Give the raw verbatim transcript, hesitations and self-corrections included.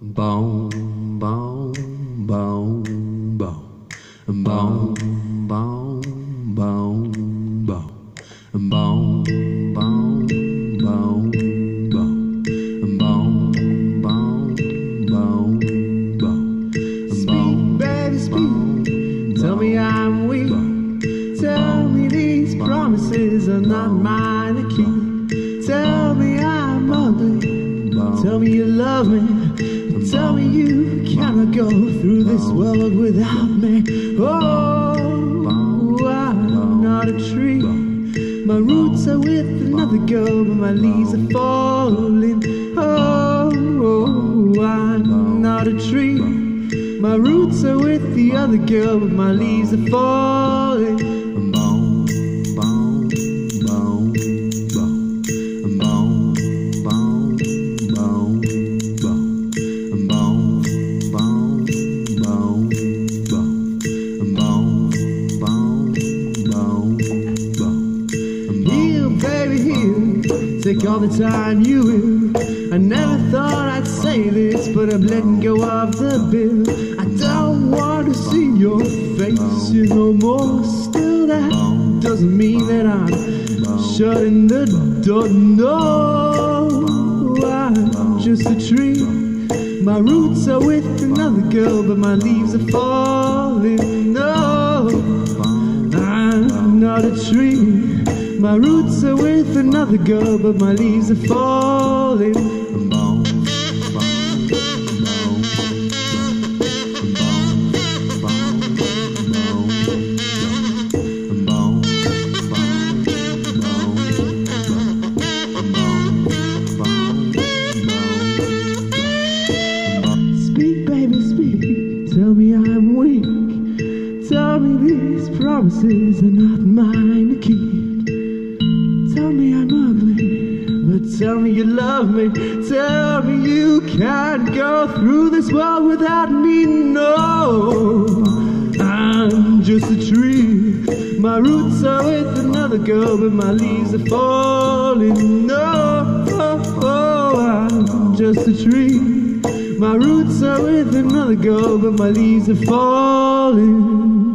Boom, boom, boom, boom, boom, boom, boom, boom, boom, boom, boom, boom, boom, boom. Speak, baby, speak. Tell me I'm weak. Tell me these promises are not mine to keep. Tell me I'm ugly. Tell me you love me. Tell me you cannot go through this world without me. Oh, I'm not a tree. My roots are with another girl, but my leaves are falling. Oh, I'm not a tree. My roots are with the other girl, but my leaves are falling. Take all the time you will. I never thought I'd say this, but I'm letting go of the bill. I don't want to see your face here no more. Still, that doesn't mean that I'm shutting the door. No, I'm just a tree. My roots are with another girl, but my leaves are falling. No, I'm not a tree. My roots are with another girl, but my leaves are falling. Speak, baby, speak. Tell me I'm weak. Tell me these promises are not mine to keep. Tell me I'm ugly, but tell me you love me. Tell me you can't go through this world without me. No, I'm just a tree. My roots are with another girl, but my leaves are falling. No, I'm just a tree. My roots are with another girl, but my leaves are falling.